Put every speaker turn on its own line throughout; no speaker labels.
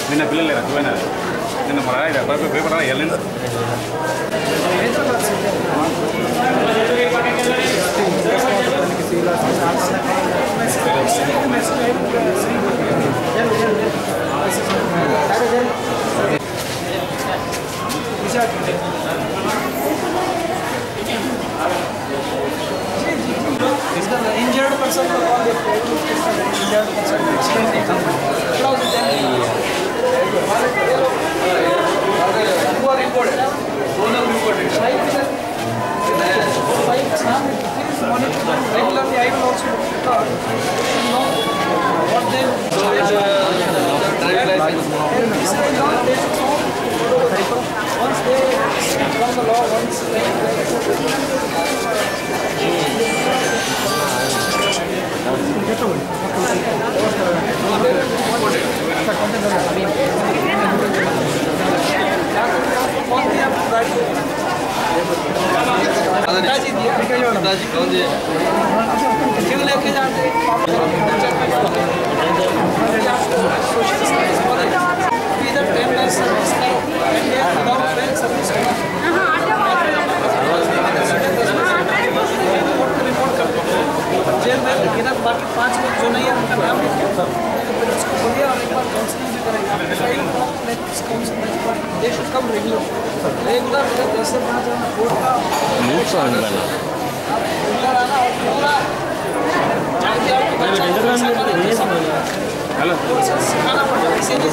నిన్న పిల్లలు లేరా పోయినా నిన్న మన పేపర్ వెళ్ళండి
The injured person will call the injured person extremely close to them. Who are reported? Donor reported. Please monitor them regularly. I will also record. What they once they from the law, once they क्यों लेके जाते इधर 10 lakh service का service jail में लेकिन बाकी 5 लोग जो नहीं है उनका नाम उसको बोलिए और एक बार काउंसलिंग भी करेंगे दे शुड कम रेगुलर जैसे 5 कोर्ट का रेगुलर आना और पूरा हेलो सिखाना पड़ता है इसीलिए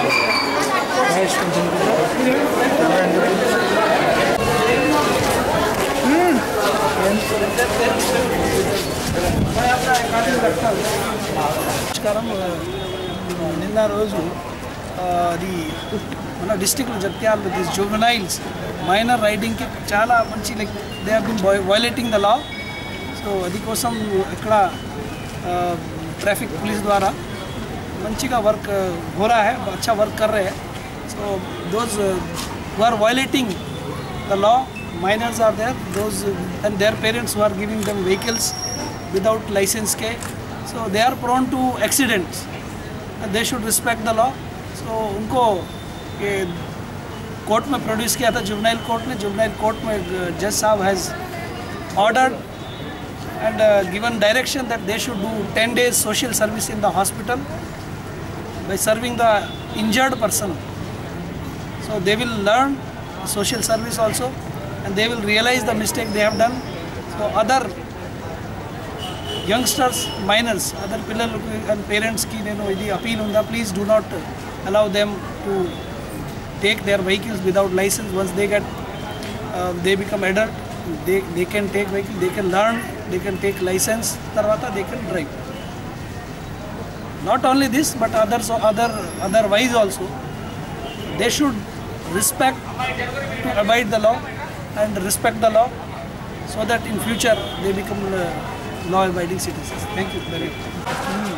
నమస్కారం నిన్న రోజు అది మన డిస్ట్రిక్ట్లో జగిత్యాల దిస్ జువెనైల్స్ మైనర్ రైడింగ్కి చాలా మంచి like they have been violating the law so అది కోసం ఇక్కడ ट्रैफिक पुलिस द्वारा मंचिगा वर्क हो रहा है, अच्छा वर्क कर रहे हैं. So those who are violating the law, minors are there, those and their parents who are giving them vehicles without license के, so they are prone to accidents. They should respect the law. So उनको ये court में produce किया था, juvenile court में जज साहब has ordered and given direction that they should do 10 days social service in the hospital by serving the injured person. So they will learn social service also and they will realize the mistake they have done. So other youngsters, minors, other pillalu and parents ki nenu idi appeal unda, please do not allow them to take their vehicles without license. Once they get they become adult, they can take vehicle, they can learn, they can take license, tarvata they can drive. Not only this, but otherwise also they should respect to abide the law and respect the law so that in future they become law abiding citizens. Thank you very much.